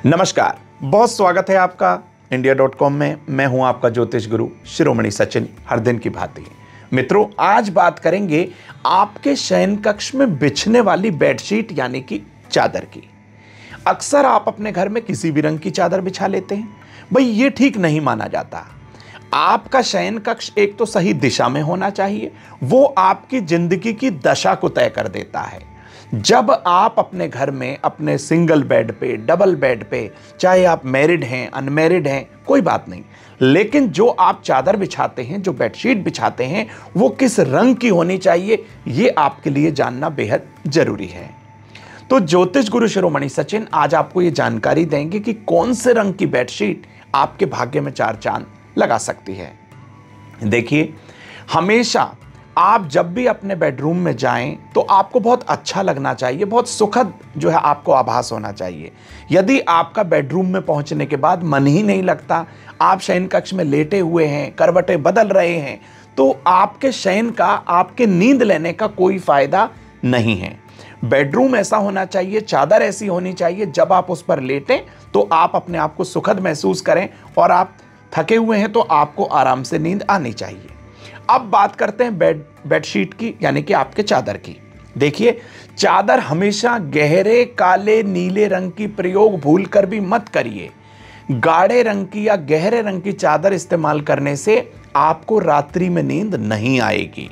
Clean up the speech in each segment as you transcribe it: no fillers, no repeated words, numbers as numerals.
नमस्कार, बहुत स्वागत है आपका India.com में। मैं हूं आपका ज्योतिष गुरु शिरोमणि सचिन, हर दिन की भांति। मित्रों, आज बात करेंगे आपके शयन कक्ष में बिछने वाली बेडशीट यानी कि चादर की। अक्सर आप अपने घर में किसी भी रंग की चादर बिछा लेते हैं। भाई ये ठीक नहीं माना जाता। आपका शयन कक्ष एक तो सही दिशा में होना चाहिए, वो आपकी जिंदगी की दशा को तय कर देता है। जब आप अपने घर में अपने सिंगल बेड पे, डबल बेड पे, चाहे आप मैरिड हैं, अनमैरिड हैं, कोई बात नहीं, लेकिन जो आप चादर बिछाते हैं, जो बेडशीट बिछाते हैं, वो किस रंग की होनी चाहिए, ये आपके लिए जानना बेहद जरूरी है। तो ज्योतिष गुरु शिरोमणि सचिन आज आपको ये जानकारी देंगे कि कौन से रंग की बेडशीट आपके भाग्य में चार चांद लगा सकती है। देखिए, हमेशा आप जब भी अपने बेडरूम में जाएं तो आपको बहुत अच्छा लगना चाहिए, बहुत सुखद जो है आपको आभास होना चाहिए। यदि आपका बेडरूम में पहुंचने के बाद मन ही नहीं लगता, आप शयन कक्ष में लेटे हुए हैं, करवटें बदल रहे हैं, तो आपके शयन का, आपके नींद लेने का कोई फायदा नहीं है। बेडरूम ऐसा होना चाहिए, चादर ऐसी होनी चाहिए, जब आप उस पर लेटें तो आप अपने आप को सुखद महसूस करें, और आप थके हुए हैं तो आपको आराम से नींद आनी चाहिए। अब बात करते हैं बेडशीट की, यानी कि आपके चादर की। देखिए, चादर हमेशा गहरे काले नीले रंग की प्रयोग भूलकर भी मत करिए। गाढ़े रंग की या गहरे रंग की चादर इस्तेमाल करने से आपको रात्रि में नींद नहीं आएगी।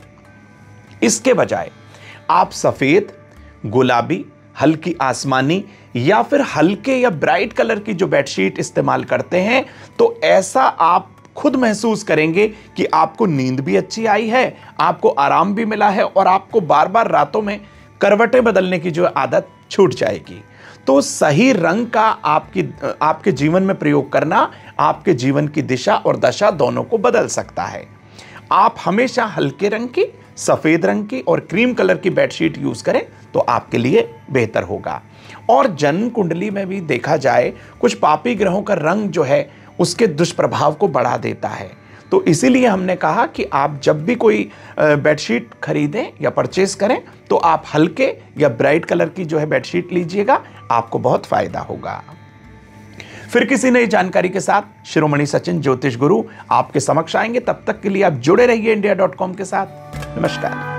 इसके बजाय आप सफेद, गुलाबी, हल्की आसमानी या फिर हल्के या ब्राइट कलर की जो बेडशीट इस्तेमाल करते हैं, तो ऐसा आप खुद महसूस करेंगे कि आपको नींद भी अच्छी आई है, आपको आराम भी मिला है, और आपको बार बार रातों में करवटें बदलने की जो आदत छूट जाएगी। तो सही रंग का आपके जीवन में प्रयोग करना आपके जीवन की दिशा और दशा दोनों को बदल सकता है। आप हमेशा हल्के रंग की, सफेद रंग की और क्रीम कलर की बेडशीट यूज करें तो आपके लिए बेहतर होगा। और जन्म कुंडली में भी देखा जाए, कुछ पापी ग्रहों का रंग जो है उसके दुष्प्रभाव को बढ़ा देता है। तो इसीलिए हमने कहा कि आप जब भी कोई बेडशीट खरीदें या परचेस करें तो आप हल्के या ब्राइट कलर की जो है बेडशीट लीजिएगा, आपको बहुत फायदा होगा। फिर किसी नई जानकारी के साथ शिरोमणि सचिन ज्योतिष गुरु आपके समक्ष आएंगे। तब तक के लिए आप जुड़े रहिए India.com के साथ। नमस्कार।